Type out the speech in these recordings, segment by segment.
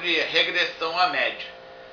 sobre regressão à média.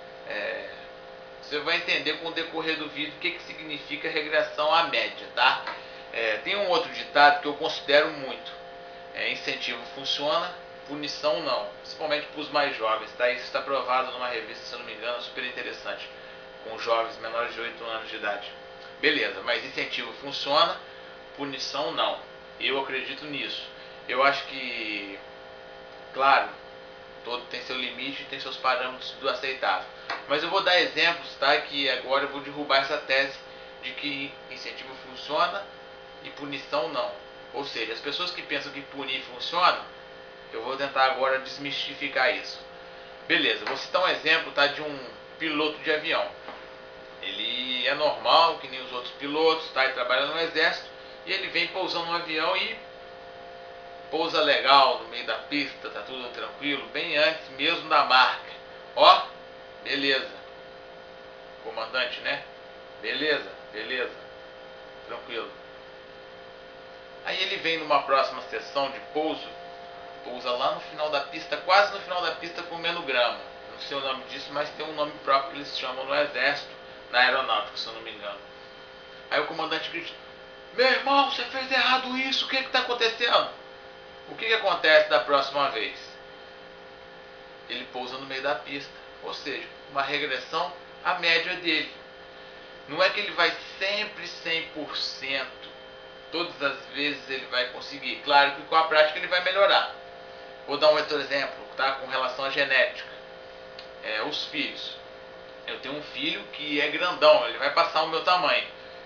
Você vai entender com o decorrer do vídeo o que significa regressão à média, tá? Tem um outro ditado que eu considero muito. Incentivo funciona, punição não. Principalmente para os mais jovens, tá? Isso está provado numa revista, se eu não me engano, super interessante. Com jovens menores de 8 anos de idade. Beleza, mas incentivo funciona, punição não. Eu acredito nisso. Eu acho que, claro, todo tem seu limite, tem seus parâmetros do aceitável. Mas eu vou dar exemplos, tá? Que agora eu vou derrubar essa tese de que incentivo funciona e punição não. Ou seja, as pessoas que pensam que punir funciona, eu vou tentar agora desmistificar isso. Beleza, vou citar um exemplo, tá? De um piloto de avião. Ele é normal, que nem os outros pilotos, tá? Ele trabalha no exército e ele vem pousando no avião e pousa legal no meio da pista, tá tudo tranquilo, bem antes mesmo da marca. Ó, beleza. Comandante, né? Beleza, beleza. Tranquilo. Aí ele vem numa próxima sessão de pouso, pousa lá no final da pista, quase no final da pista, comendo grama. Não sei o nome disso, mas tem um nome próprio que eles chamam no exército, na aeronáutica, se eu não me engano. Aí o comandante grita: meu irmão, você fez errado isso, o que está acontecendo? O que acontece da próxima vez? Ele pousa no meio da pista, ou seja, uma regressão à média dele. Não é que ele vai sempre 100%, todas as vezes ele vai conseguir. Claro que com a prática ele vai melhorar. Vou dar um outro exemplo, tá? Com relação à genética. Os filhos. Eu tenho um filho que é grandão, ele vai passar o meu tamanho.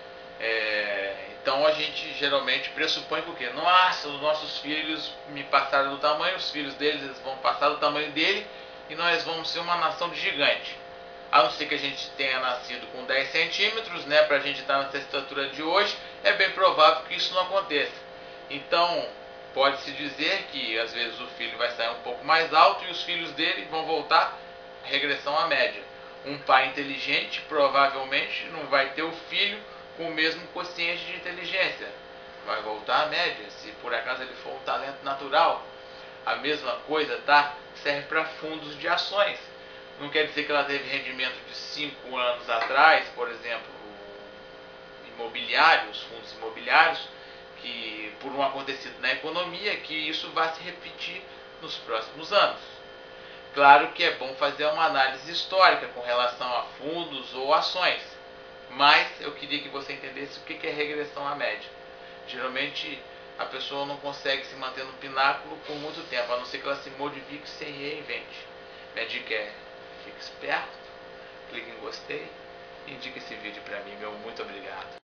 Então a gente geralmente pressupõe que o quê? Nossa, os nossos filhos me passaram do tamanho, os filhos deles eles vão passar do tamanho dele e nós vamos ser uma nação de gigante. A não ser que a gente tenha nascido com 10 centímetros, né, para a gente estar nessa estatura de hoje, é bem provável que isso não aconteça. Então, pode-se dizer que às vezes o filho vai sair um pouco mais alto e os filhos dele vão voltar à regressão à média. Um pai inteligente provavelmente não vai ter o filho com o mesmo quociente de inteligência. Vai voltar à média, se por acaso ele for um talento natural. A mesma coisa, tá? Serve para fundos de ações. Não quer dizer que ela teve rendimento de 5 anos atrás, por exemplo, imobiliários, fundos imobiliários, que por um acontecido na economia, que isso vai se repetir nos próximos anos. Claro que é bom fazer uma análise histórica com relação a fundos ou ações, mas eu queria que você entendesse o que é regressão à média. Geralmente a pessoa não consegue se manter no pináculo por muito tempo, a não ser que ela se modifique e se reinvente. Minha dica é: fique esperto, clique em gostei e indique esse vídeo para mim. Meu muito obrigado.